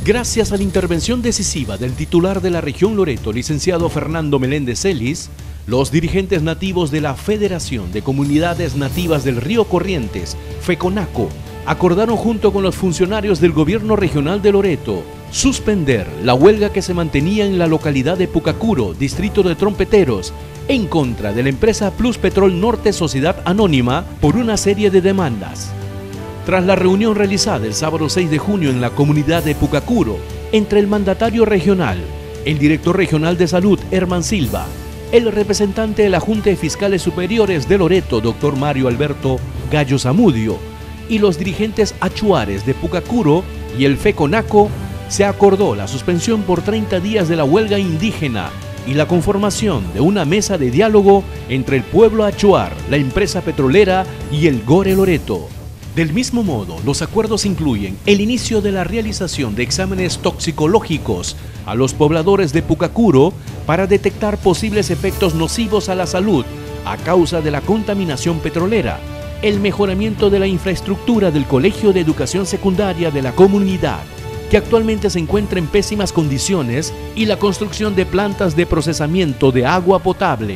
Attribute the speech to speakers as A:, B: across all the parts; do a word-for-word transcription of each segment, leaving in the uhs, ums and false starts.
A: Gracias a la intervención decisiva del titular de la región Loreto, licenciado Fernando Meléndez Celis, los dirigentes nativos de la Federación de Comunidades Nativas del Río Corrientes, FECONACO, acordaron junto con los funcionarios del gobierno regional de Loreto suspender la huelga que se mantenía en la localidad de Pucacuro, distrito de Trompeteros, en contra de la empresa Pluspetrol Norte Sociedad Anónima por una serie de demandas. Tras la reunión realizada el sábado seis de junio en la comunidad de Pucacuro, entre el mandatario regional, el director regional de salud, Herman Silva, el representante de la Junta de Fiscales Superiores de Loreto, doctor Mario Alberto Gallo Zamudio, y los dirigentes achuares de Pucacuro y el FECONACO, se acordó la suspensión por treinta días de la huelga indígena y la conformación de una mesa de diálogo entre el pueblo achuar, la empresa petrolera y el Gore Loreto. Del mismo modo, los acuerdos incluyen el inicio de la realización de exámenes toxicológicos a los pobladores de Pucacuro para detectar posibles efectos nocivos a la salud a causa de la contaminación petrolera, el mejoramiento de la infraestructura del Colegio de Educación Secundaria de la comunidad, que actualmente se encuentra en pésimas condiciones, y la construcción de plantas de procesamiento de agua potable.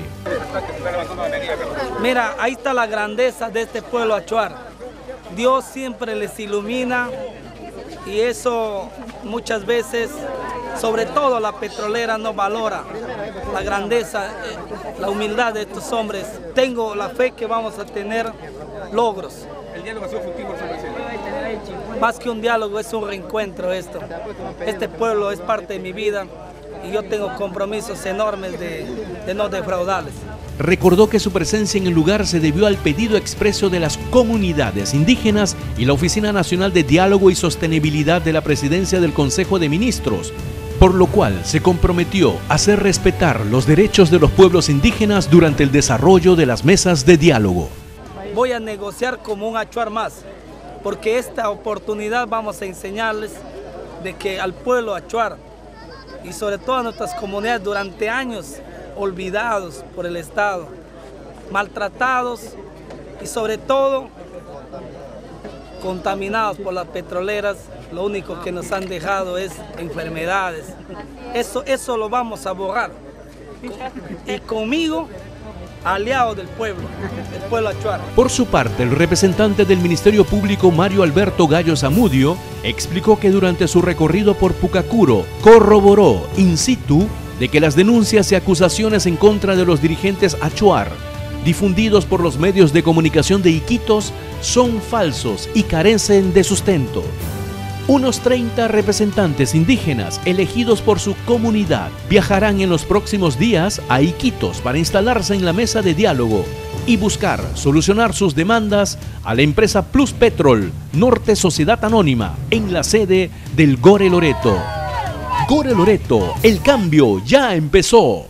B: Mira, ahí está la grandeza de este pueblo achuar. Dios siempre les ilumina y eso muchas veces, sobre todo la petrolera, no valora la grandeza, la humildad de estos hombres. Tengo la fe que vamos a tener logros.
C: ¿El diálogo ha sido fructífero, señor presidente?
B: Más que un diálogo, es un reencuentro esto. Este pueblo es parte de mi vida y yo tengo compromisos enormes de, de no defraudarles.
A: Recordó que su presencia en el lugar se debió al pedido expreso de las comunidades indígenas y la Oficina Nacional de Diálogo y Sostenibilidad de la Presidencia del Consejo de Ministros, por lo cual se comprometió a hacer respetar los derechos de los pueblos indígenas durante el desarrollo de las mesas de diálogo.
B: Voy a negociar como un achuar más, porque esta oportunidad vamos a enseñarles de que al pueblo achuar y sobre todo a nuestras comunidades durante años olvidados por el Estado, maltratados y sobre todo contaminados por las petroleras, lo único que nos han dejado es enfermedades. Eso, eso lo vamos a borrar. Y conmigo, aliado del pueblo, del pueblo achuar.
A: Por su parte, el representante del Ministerio Público, Mario Alberto Gallo Zamudio, explicó que durante su recorrido por Pucacuro corroboró in situ de que las denuncias y acusaciones en contra de los dirigentes achuar, difundidos por los medios de comunicación de Iquitos, son falsos y carecen de sustento. Unos treinta representantes indígenas elegidos por su comunidad viajarán en los próximos días a Iquitos para instalarse en la mesa de diálogo y buscar solucionar sus demandas a la empresa Pluspetrol Norte Sociedad Anónima en la sede del Gore Loreto. Gore Loreto, el cambio ya empezó.